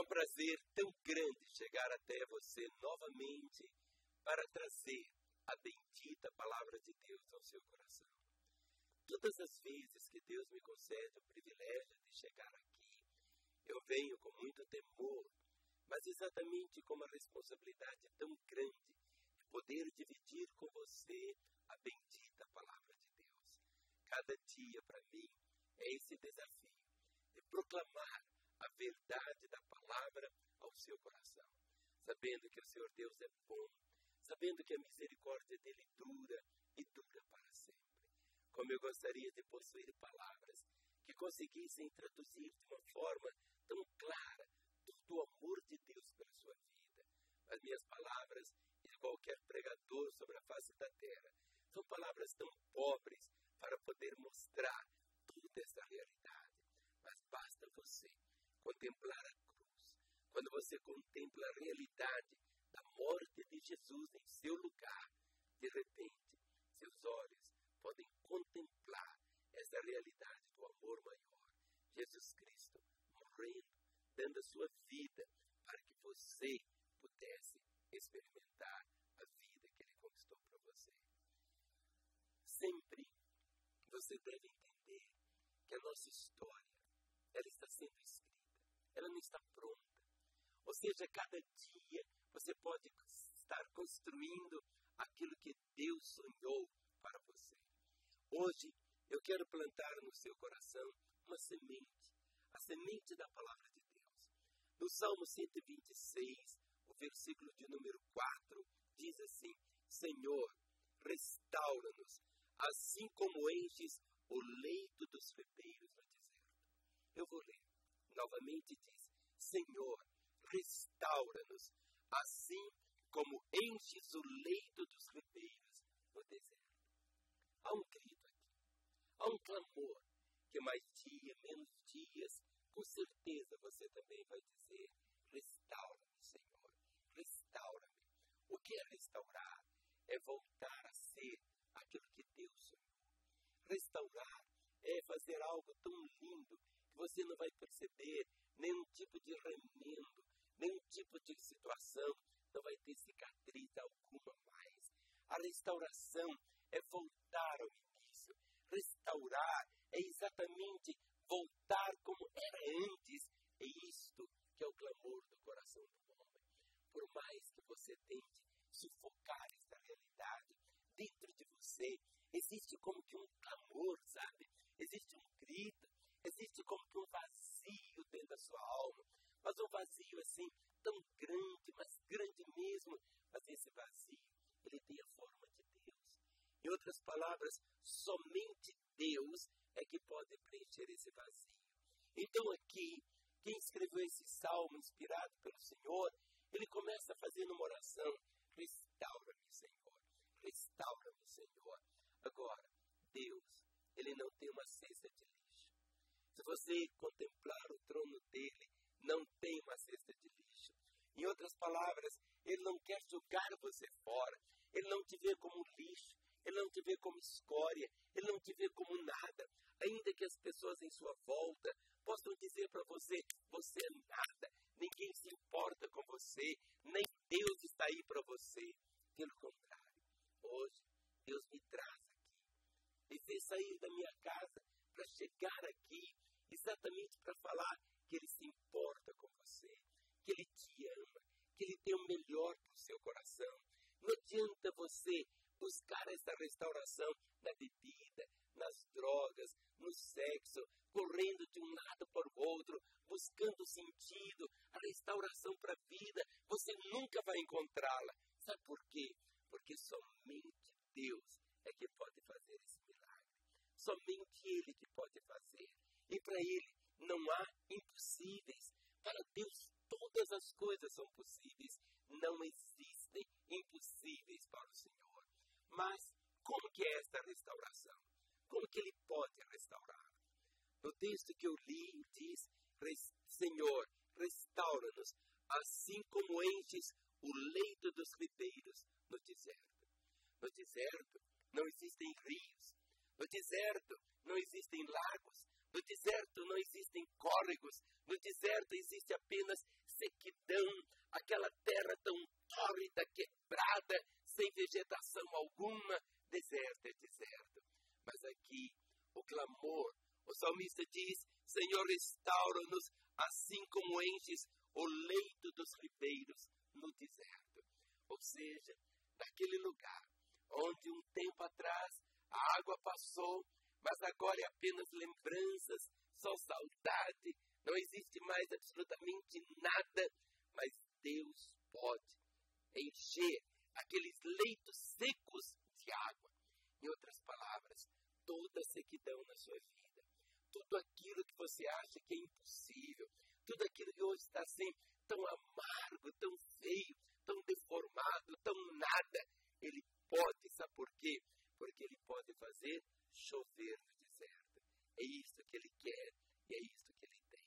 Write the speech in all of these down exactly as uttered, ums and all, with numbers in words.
um prazer tão grande chegar até você novamente para trazer a bendita palavra de Deus ao seu coração. Todas as vezes que Deus me concede o privilégio de chegar aqui, eu venho com muito temor, mas exatamente com uma responsabilidade tão grande de poder dividir com você a bendita palavra de Deus. Cada dia para mim é esse desafio de proclamar a verdade da palavra ao seu coração, sabendo que o Senhor Deus é bom, sabendo que a misericórdia dele dura e dura para sempre. Como eu gostaria de possuir palavras que conseguissem traduzir de uma forma tão clara todo o amor de Deus pela sua vida. As minhas palavras, e de qualquer pregador sobre a face da terra, são palavras tão pobres para poder mostrar toda essa realidade. Mas basta você contemplar a cruz. Quando você contempla a realidade da morte de Jesus em seu lugar, de repente, seus olhos podem contemplar essa realidade do amor maior. Jesus Cristo morrendo, dando a sua vida para que você pudesse experimentar a vida que Ele conquistou para você. Sempre você deve entender que a nossa história, ela está sendo escrita. Ela não está pronta. Ou seja, cada dia você pode estar construindo aquilo que Deus sonhou para você. Hoje, eu quero plantar no seu coração uma semente, a semente da palavra de Deus. No Salmo cento e vinte e seis, o versículo de número quatro, diz assim: Senhor, restaura-nos, assim como enches o leito dos ribeiros no deserto. Eu vou ler. Novamente diz: Senhor, restaura-nos, assim como enches o leito dos ribeiros no deserto. Há um grito aqui, há um clamor, que mais dia, menos dias, com certeza você também vai dizer: restaura-me, Senhor, restaura-me. O que é restaurar? É voltar a ser aquilo que Deus sonhou. Restaurar é fazer algo tão lindo que você não vai perceber nenhum tipo de remendo, nenhum tipo de situação, não vai ter cicatriz alguma mais. A restauração é voltar ao início. Restaurar é exatamente voltar como era antes. É isto que é o clamor do coração do homem. Por mais que você tente sufocar esta realidade dentro de você, existe como que um clamor, sabe? Existe um grito, existe como que um vazio dentro da sua alma, mas um vazio assim, tão grande, mas grande mesmo. Mas esse vazio, ele tem a forma de Deus. Em outras palavras, somente Deus é que pode preencher esse vazio. Então aqui, quem escreveu esse salmo inspirado pelo Senhor, ele começa fazendo uma oração: restaura-me, Senhor, restaura-me, Senhor. Agora, Deus, ele não tem uma cesta de lixo. Se você contemplar o trono dele, não tem uma cesta de lixo. Em outras palavras, ele não quer jogar você fora. Ele não te vê como lixo. Ele não te vê como escória. Ele não te vê como nada. Ainda que as pessoas em sua volta possam dizer para você: você é nada. Ninguém se importa com você. Nem Deus está aí para você. Pelo contrário, hoje Deus me traz aqui. Me fez sair da minha casa para chegar aqui exatamente para falar que Ele se importa com você, que Ele te ama, que Ele tem o melhor para o seu coração. Não adianta você buscar essa restauração na bebida, nas drogas, no sexo, correndo de um lado para o outro, buscando sentido, a restauração para a vida. Você nunca vai encontrá-la. Sabe por quê? Porque somente Deus é que pode fazer esse milagre. Somente Ele que pode fazer. E para Ele não há impossíveis. Para Deus todas as coisas são possíveis. Não existem impossíveis para o Senhor. Mas como que é esta restauração? Como que Ele pode restaurar? No texto que eu li diz: Senhor, restaura-nos, assim como enches o leito dos ribeiros no deserto. No deserto não existem rios. No deserto não existem lagos. No deserto não existem córregos. No deserto existe apenas aquela terra tão tórrida, quebrada, sem vegetação alguma, deserto é deserto. Mas aqui, o clamor, o salmista diz, Senhor, restaura-nos, assim como enches o leito dos ribeiros no deserto. Ou seja, naquele lugar, onde um tempo atrás a água passou, mas agora é apenas lembranças, só saudade, não existe mais absolutamente nada, mas Deus pode encher aqueles leitos secos de água. Em outras palavras, toda sequidão na sua vida, tudo aquilo que você acha que é impossível, tudo aquilo que hoje está assim tão amargo, tão feio, tão deformado, tão nada, Ele pode, sabe por quê? Porque Ele pode fazer chover no deserto. É isso que Ele quer e é isso que Ele tem.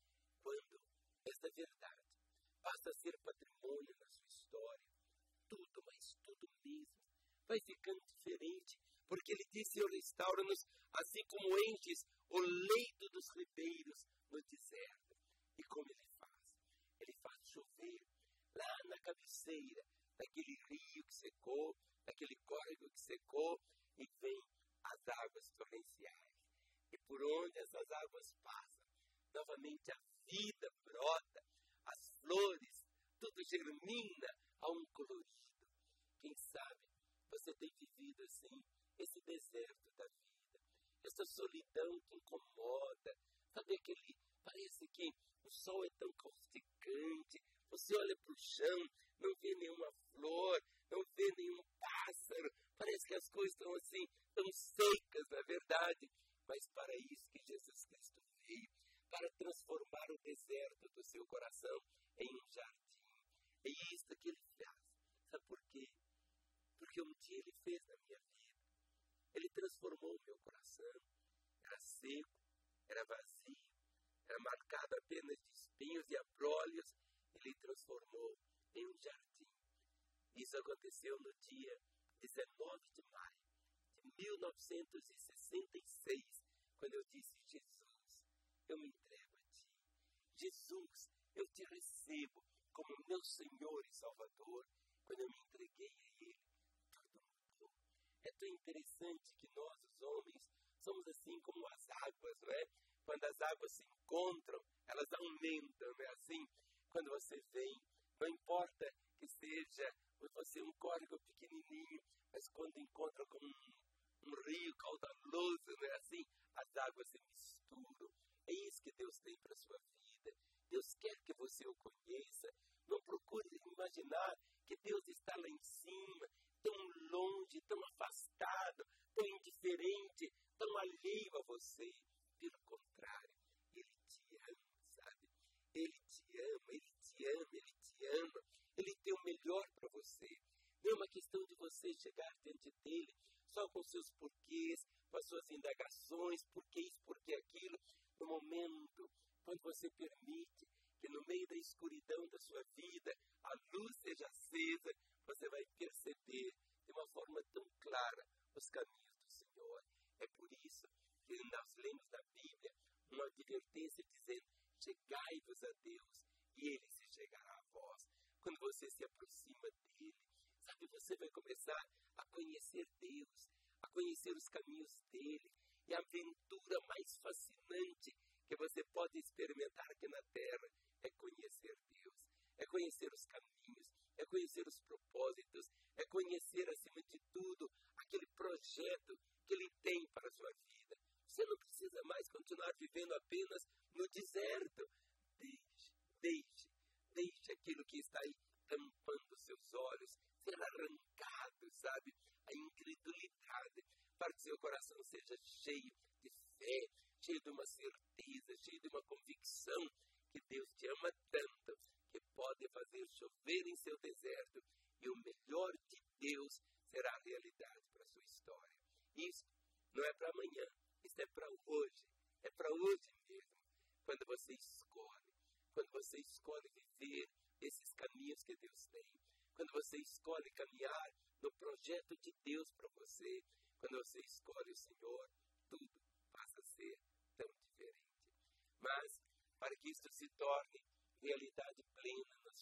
Quando esta verdade passa a ser patrimônio na sua história, tudo, mas tudo mesmo, vai ficando diferente, porque Ele diz, Senhor, restaura-nos, assim como enches o leito dos ribeiros no deserto. E como Ele faz? Ele faz chover lá na cabeceira daquele rio que secou, daquele córrego que secou, e vem as águas torrenciais. E por onde essas águas passam, novamente a vida brota, as flores, tudo germina a um colorido. Quem sabe você tem vivido assim, esse deserto da vida, essa solidão que incomoda, sabe aquele, parece que o sol é tão causticante, você olha para o chão, não vê nenhuma flor, não vê nenhum pássaro, parece que as coisas estão assim, tão secas, na verdade, mas para isso que Jesus Cristo veio, para transformar o deserto do seu coração em um jardim. É isso que Ele faz. Sabe por quê? Porque um dia Ele fez na minha vida. Ele transformou o meu coração. Era seco, era vazio, era marcado apenas de espinhos e abrolhos. Ele transformou em um jardim. Isso aconteceu no dia dezenove de maio de mil novecentos e sessenta e seis, quando eu disse, Jesus, eu me entrego a Ti. Jesus, eu Te recebo como meu Senhor e Salvador. Quando eu me entreguei a Ele, tudo mudou. É tão interessante que nós, os homens, somos assim como as águas, não é? Quando as águas se encontram, elas aumentam, não é assim? Quando você vem, não importa que seja você um córrego pequenininho, mas quando encontra com um, um rio caudaloso, não é assim? As águas se misturam. É isso que Deus tem para a sua vida. Deus quer que você o conheça. Não procure imaginar que Deus está lá em cima, tão longe, tão afastado, tão indiferente, tão alheio a você. Pelo contrário, Ele te ama, sabe? Ele te ama, Ele te ama, Ele te ama. Ele tem o melhor para você. Não é uma questão de você chegar diante dEle só com seus porquês, com as suas indagações, por que isso, por que aquilo. No momento, quando você permite que no meio da escuridão da sua vida, a luz seja acesa, você vai perceber de uma forma tão clara os caminhos do Senhor. É por isso que nós lemos na Bíblia uma advertência dizendo, chegai-vos a Deus e Ele se chegará a vós. Quando você se aproxima dEle, sabe, você vai começar a conhecer Deus, a conhecer os caminhos dEle. E a aventura mais fascinante que você pode experimentar aqui na Terra é conhecer Deus, é conhecer os caminhos, é conhecer os propósitos, é conhecer, acima de tudo, aquele projeto que Ele tem para a sua vida. Você não precisa mais continuar vivendo apenas no deserto. Deixe, deixe, deixe aquilo que está aí tampando seus olhos ser arrancado, sabe? A incredulidade, para que seu coração seja cheio de fé, cheio de uma certeza, cheio de uma convicção que Deus te ama tanto, que pode fazer chover em seu deserto, e o melhor de Deus será a realidade para a sua história. Isso não é para amanhã, isso é para hoje, é para hoje mesmo, quando você escolhe, quando você escolhe viver esses caminhos que Deus tem, quando você escolhe caminhar no projeto de Deus para você, quando você escolhe o Senhor, tudo passa a ser tão diferente. Mas, para que isto se torne realidade plena na sua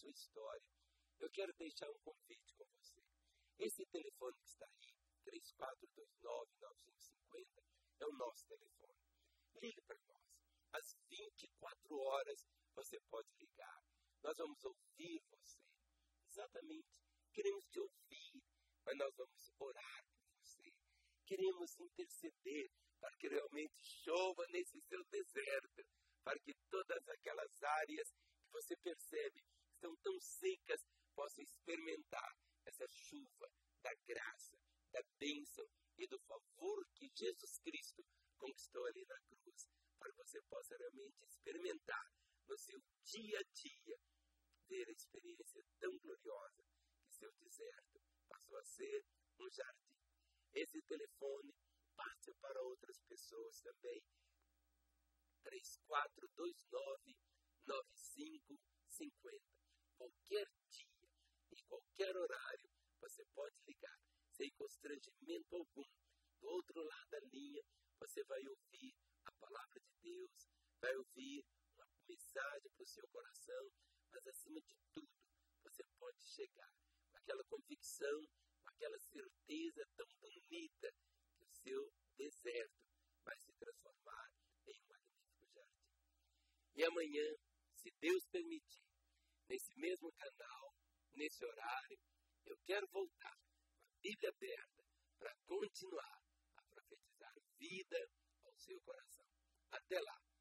sua história, eu quero deixar um convite com você. Esse telefone que está aí, três quatro dois nove, nove cinco cinco zero, é o nosso telefone. Ligue para nós. Às vinte e quatro horas você pode ligar. Nós vamos ouvir você. Exatamente. Queremos te ouvir, mas nós vamos orar por você. Queremos interceder para que realmente chova nesse seu deserto, para que todas aquelas áreas que você percebe estão tão secas possam experimentar essa chuva da graça, da bênção e do favor que Jesus Cristo conquistou ali na cruz, para que você possa realmente experimentar no seu dia a dia, ver a experiência tão gloriosa que seu deserto passou a ser um jardim. Esse telefone passe para outras pessoas também. três quatro dois nove, nove cinco cinco zero. Qualquer dia, em qualquer horário, você pode ligar, sem constrangimento algum. Do outro lado da linha, você vai ouvir a palavra de Deus, vai ouvir uma mensagem para o seu coração, mas acima de tudo, você pode chegar com aquela convicção, com aquela certeza tão bonita que o seu deserto vai se transformar em um magnífico jardim. E amanhã, se Deus permitir, nesse mesmo canal, nesse horário, eu quero voltar com a Bíblia aberta para continuar a profetizar vida ao seu coração. Até lá!